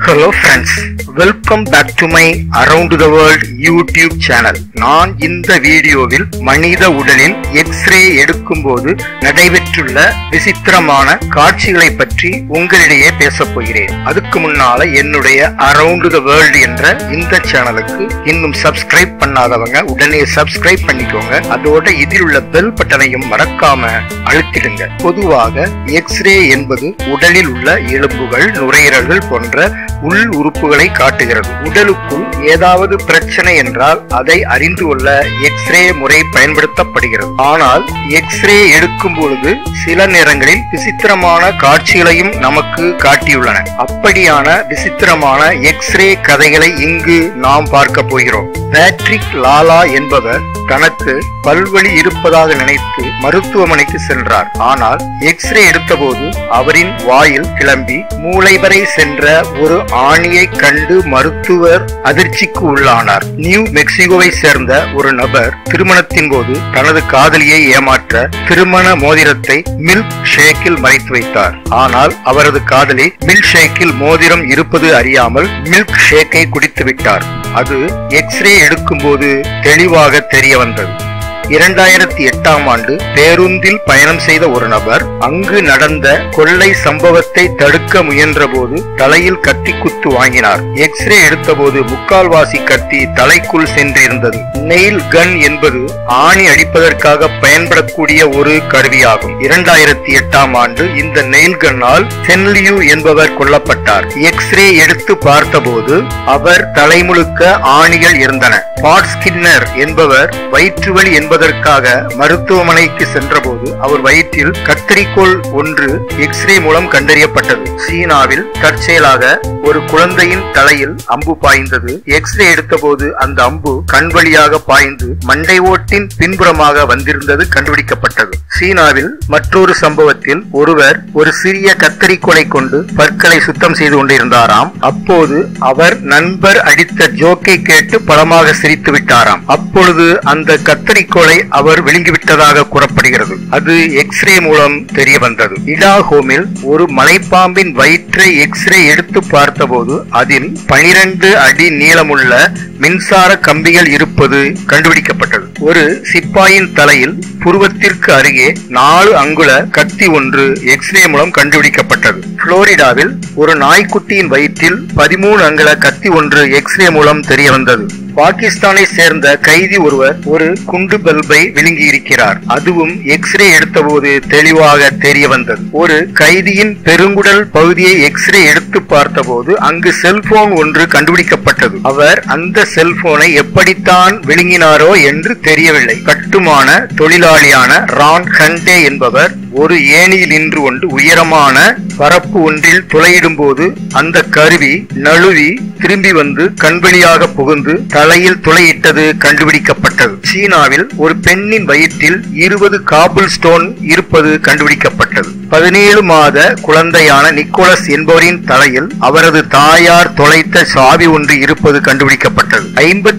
Hello friends, welcome back to my Around the World YouTube channel. நான் இந்த வீடியோவில் மனித உடலில் எக்ஸ்ரே எடுக்கும்போது நடைபெற்றுள்ள விசித்திரமான காட்சிகளை பற்றி உங்களிடையே பேசப் போகிறேன். அதுக்கு முன்னால என்னுடைய Around the World என்ற இந்த சேனலுக்கு இன்னும் சப்ஸ்கிரைப் பண்ணாதவங்க உடனே சப்ஸ்கிரைப் பண்ணிக்கோங்க. அதோட இதில் உள்ள பெல் பட்டனையும் மறக்காம அழுத்திடுங்க. பொதுவாக எக்ஸ்ரே என்பது உடலில் உள்ள எலும்புகள், நுரையீரல்கள் போன்ற உள் உறுப்புகளை காட்டுகிறது. உடலுக்குள் ஏதாவது பிரச்சனை என்றால் அதை அறிந்து கொள்ள எக்ஸ்ரே முறை பயன்படுத்தப்படுகிறது. ஆனால் எக்ஸ்ரே எடுக்கும் பொழுது சில நேரங்களில் விசித்திரமான காட்சிகளையும் நமக்கு காட்டியுள்ளன. அப்படியான விசித்திரமான எக்ஸ்ரே கதைகளை இங்கு நாம் பார்க்க போகிறோம். பேட்ரிக் லாலா என்பவர் தனக்கு பல்வலி இருப்பதாக நினைத்து மருத்துவமனைக்கு சென்றார். ஆனால் எக்ஸ்ரே எடுத்தபோது அவரின் வாயில் கிளம்பி மூளை வரை சென்ற ஒரு ஆணியை கண்டு மருத்துவர் அதிர்ச்சிக்கு உள்ளானார். நியூ மெக்சிகோவை சேர்ந்த ஒரு நபர் திருமணத்தின் போது தனது காதலியை ஏமாற்ற திருமண மோதிரத்தை மில்க் ஷேக்கில் மறைத்து வைத்தார். ஆனால் அவரது காதலி மில்க் ஷேக்கில் மோதிரம் இருப்பது அறியாமல் மில்க் ஷேக்கை குடித்து விட்டார். அது எக்ஸ்ரே எடுக்கும் போது தெளிவாக தெரிய வந்தது. 2008ஆம் ஆண்டு பேருந்தில் பயணம் செய்த ஒரு நபர் அங்கு நடந்த கொள்ளை சம்பவத்தை தடுக்க முயன்ற போது தலையில் கத்தி குத்து வாங்கினார். எக்ஸ்ரே எடுத்தபோது முக்கால்வாசி கத்தி தலைக்குள் சென்றிருந்தது. நெயில் கன் என்பது ஆணி அடிப்பதற்காக பயன்படக்கூடிய ஒரு கருவியாகும். 2008ஆம் ஆண்டு இந்த நெயில் கன்னால் சென்லியூ என்பவர் கொல்லப்பட்டார். எக்ஸ்ரே எடுத்து பார்த்தபோது அவர் தலைமுழுக்க ஆணிகள் இருந்தன. பாட் ஸ்கின்னர் என்பவர் வயிற்று வலி என்பதற்காக மருத்துவமனைக்கு சென்றபோது அவர் வயிற்றில் கத்தரிக்கோல் ஒன்று எக்ஸ்ரே மூலம் கண்டறியப்பட்டது. சீனாவில் தற்செயலாக ஒரு குழந்தையின் தலையில் அம்பு பாய்ந்தது. எக்ஸ்ரே எடுத்தபோது அந்த அம்பு கண் வழியாக பாய்ந்து மண்டை ஓட்டின் பின்புறமாக வந்திருந்தது கண்டுபிடிக்கப்பட்டது. சீனாவில் மற்றொரு சம்பவத்தில் ஒருவர் ஒரு சிறிய கத்தரிக்கோலை கொண்டு பற்களை சுத்தம் செய்து கொண்டிருந்தாராம். அப்போது அவர் நண்பர் அடித்த ஜோக்கை கேட்டு பலமாக சிரித்து விட்டாராம். அப்பொழுது அந்த கத்தரிக்கோலை அவர் விழுங்கிவிட்டதாக கூறப்படுகிறது. அது எக்ஸ்ரே மூலம் தெரிய வந்தது. இடாஹோமில் ஒரு மலைப்பாம்பின் வயிற்றை எக்ஸ்ரே எடுத்து பார்த்தபோது அதில் 12 அடி நீளமுள்ள மின்சார கம்பிகள் இருப்பது கண்டுபிடிக்கப்பட்டது. ஒரு சிப்பாயின் தலையில் புருவத்திற்கு அருகே 4 அங்குல கத்தி ஒன்று எக்ஸ்ரே மூலம் கண்டுபிடிக்கப்பட்டது. புளோரிடாவில் ஒரு நாய்க்குட்டியின் வயிற்றில் 13 அங்குல கத்தி ஒன்று எக்ஸ்ரே மூலம் தெரிய வந்தது. பாகிஸ்தானை சேர்ந்த கைதி ஒருவர் ஒரு குண்டு பல்பை விழுங்கி இருக்கிறார். அதுவும் எக்ஸ்ரே எடுத்தபோது தெளிவாக தெரிய வந்தது. ஒரு கைதியின் பெருங்குடல் பகுதியை எக்ஸ்ரே எடுத்து பார்த்தபோது அங்கு செல்போன் ஒன்று கண்டுபிடிக்கப்பட்டது. அவர் அந்த செல்போனை எப்படித்தான் விழுங்கினாரோ என்று தெரியவில்லை. கட்டுமான தொழிலாளியான ரான் ஹண்டே என்பவர் ஒரு ஏணியில் நின்று கொண்டு உயரமான பரப்பு ஒன்றில் துளையிடும் போது அந்த கருவி நழுவி திரும்பி வந்து கண்வழியாக புகுந்து தலையில் துளையிட்டது கண்டுபிடிக்கப்பட்டது. சீனாவில் ஒரு பெண்ணின் வயிற்றில் 20 காபிள் ஸ்டோன் இருப்பது கண்டுபிடிக்கப்பட்டது. 17 மாத குழந்தையான நிக்கோலஸ் என்பவரின் தலையில் அவரது தாயார் தொலைத்த சாவி ஒன்று இருப்பது கண்டுபிடிக்கப்பட்டது.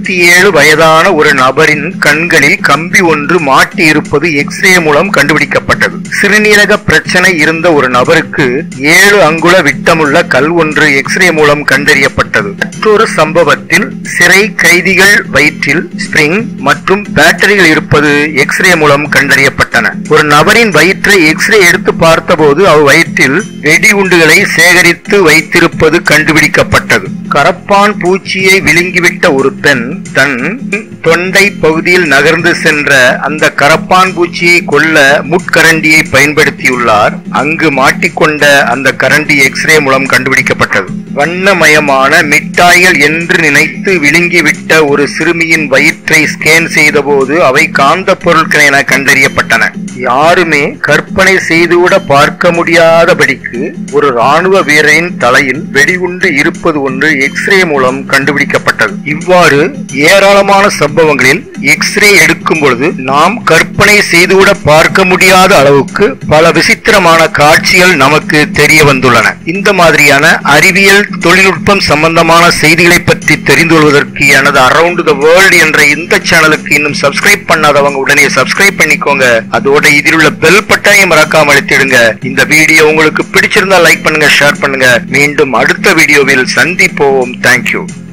57 வயதான ஒரு நபரின் கண்களில் கம்பி ஒன்று மாட்டி இருப்பது எக்ஸ்ரே மூலம் கண்டுபிடிக்கப்பட்டது. சிறுநீரக பிரச்சனை இருந்த ஒரு நபருக்கு 7 அங்குல விட்டமுள்ள கல் ஒன்று எக்ஸ்ரே மூலம் கண்டறியப்பட்டது. மற்றொரு சம்பவத்தில் சிறை கைதிகள் வயிற்றில் ஸ்பிரிங் மற்றும் பேட்டரிகள் இருப்பது எக்ஸ்ரே மூலம் கண்டறியப்பட்டன. ஒரு நபரின் வயிற்றை எக்ஸ்ரே எடுத்து பார்த்தபோது அவர் வயிற்றில் வெடிகுண்டுகளை சேகரித்து வைத்திருப்பது கண்டுபிடிக்கப்பட்டது. கரப்பான் பூச்சியை விழுங்கிவிட்ட ஒரு பெண் தன் தொண்டை பகுதியில் நகர்ந்து சென்ற அந்த கரப்பான் பூச்சியை கொல்ல முட்கரண்டியை பயன்படுத்தியுள்ளார். அங்கு மாட்டிக்கொண்ட அந்த கரண்டி எக்ஸ்ரே மூலம் கண்டுபிடிக்கப்பட்டது. வண்ணமயமான மிட்டாய்கள் என்று நினைத்து விழுங்கிவிட்ட ஒரு சிறுமியின் வயிற்றை ஸ்கேன் செய்த போது அவை காந்த பொருட்கள் என கண்டறியப்பட்டன. யாருமே கற்பனை செய்துவிட பார்க்க முடியாதபடிக்கு ஒரு ராணுவ வீரரின் தலையில் வெடிகுண்டு இருப்பது ஒன்று எக்ஸ்ரே மூலம் கண்டுபிடிக்கப்பட்டது. இவ்வாறு ஏராளமான சம்பவங்களில் எக்ஸ்ரே எடுக்கும் பொழுது நாம் கற்பனை செய்துவிட பார்க்க முடியாத அளவுக்கு பல விசித்திரமான காட்சிகள் நமக்கு தெரிய வந்துள்ளன. இந்த மாதிரியான அறிவியல் தொழில்நுட்பம் சம்பந்தமான செய்திகளை பற்றி தெரிந்து கொள்வதற்கு எனது அரவுண்ட் த வேர்ல்ட் என்ற இந்த சேனலுக்கு இன்னும் சப்ஸ்கிரைப் பண்ணாதவங்க உடனே சப்ஸ்கிரைப் பண்ணிக்கோங்க. அதோட இதில் உள்ள பெல் பட்டனை மறக்காம அழுத்திடுங்க. இந்த இந்த வீடியோ உங்களுக்கு பிடிச்சிருந்தா லைக் பண்ணுங்க, ஷேர் பண்ணுங்க. மீண்டும் அடுத்த வீடியோவில் சந்திப்போம். தேங்க்யூ.